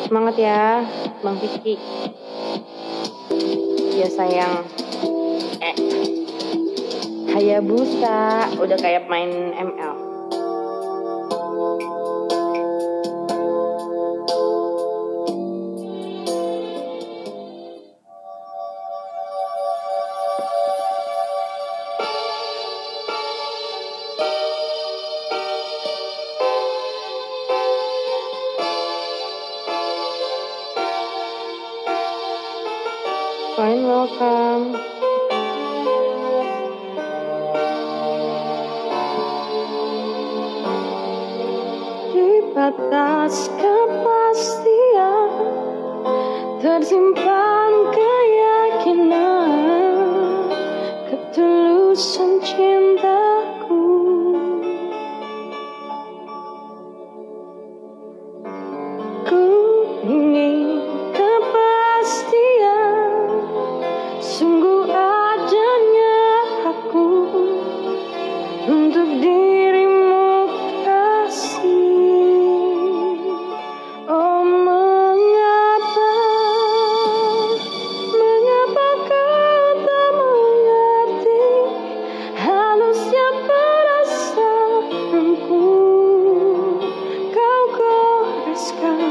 Semangat ya, Bang Vicky. Ya sayang. Hayabusa, udah kayak main ML. Fine, welcome. Di batas kepastian tersimpan keyakinan ketulusan cintaku. Ku ingin kepastian, sungguh adanya aku untuk dirimu kasih. Oh mengapa kau tak mengerti halusnya perasaanku. Kau goreskan